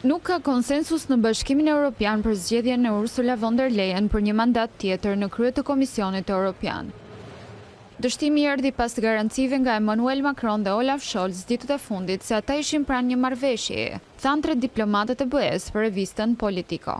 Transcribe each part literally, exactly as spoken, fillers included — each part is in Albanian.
Nuk ka konsensus në Bashkimin Evropian për zgjedhjen e Ursula von der Leyen për një mandat tjetër në krye të Komisionit Evropian. Dështimi erdhi pas garancive nga Emmanuel Macron dhe Olaf Scholz ditët e fundit se ata ishin pranë një marrëveshjeje, thanë tre diplomatët e B E S për revistën Politico.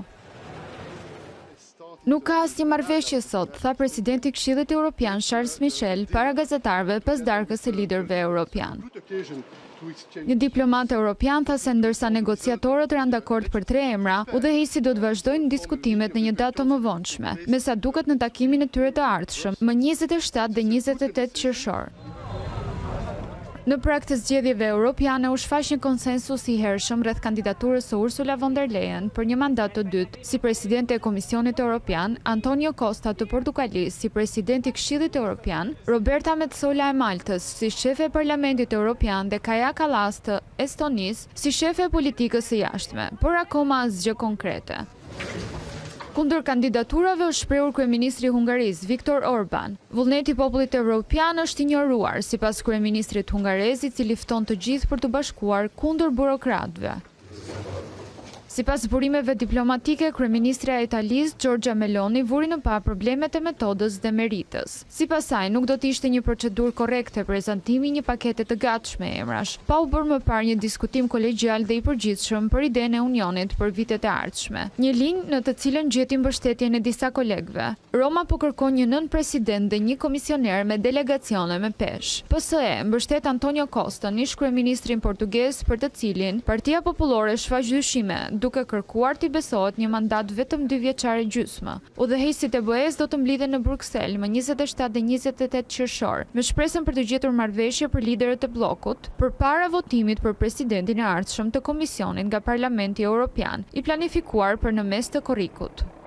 Nuk ka asnjë marrëveshje sot, tha presidenti i Këshillit Evropian Charles Michel para gazetarëve pas darkës së liderëve evropian. Një diplomat evropian tha se ndërsa negociatorët rënë dakord për tre emra, udhëheqësi do të vazhdojnë diskutimet në një datë të mëvonshme, me sa duket në takimin e tyre të ardhshëm, më njëzet e shtatë dhe njëzet e tetë qershor. Në prag të zgjedhjeve europiane u shfaq një konsensus i hershëm rreth kandidaturës së Ursula von der Leyen për një mandat të dytë si presidente e Komisionit Evropian, Antonio Costa të Portugalisë si presidenti i Këshillit Evropian, Roberta Metsola e Maltës si shefe e Parlamentit Evropian dhe Kaja Kallas të Estonisë si shefe e politikës së jashtme, por akoma asgjë konkrete. Kundër kandidaturave është shprehur kryeministri i Hungarisë Viktor Orban. Vullneti i popullit evropian është injoruar, sipas kryeministrit hungarez, i cili fton të gjithë për të bashkuar kundër burokratëve. Sipas burimeve diplomatike, kryeministrja e Italisë Giorgia Meloni vuri në pa problemet e metodës dhe meritës. Sipas saj, nuk do të ishte një procedurë korrekte prezantimi një pakete të gatshme emrash, pa u bërë më parë një diskutim kolegjial dhe i përgjithshëm për idenë e Unionit për vitet e ardhshme. Një linjë në të cilën gjetim mbështetjen e disa kolegëve. Roma po kërkon një nën president dhe një komisioner me delegacione me peshë. P S E mbështet Antonio Costa, ish kryeministrin portugez, për të cilin Partia Popullore shfaq dyshime, duke kërkuar t'i besohet një mandat vetëm dy vjeçare gjysmë. Udhëheqësit e B E S do të mblidhen në Bruksel më njëzet e shtatë dhe njëzet e tetë qershor, me shpresën për të gjetur marrëveshje për liderët e bllokut, përpara votimit për presidentin e ardhshëm të Komisionit nga Parlamenti Evropian, i planifikuar për në mes të korrikut.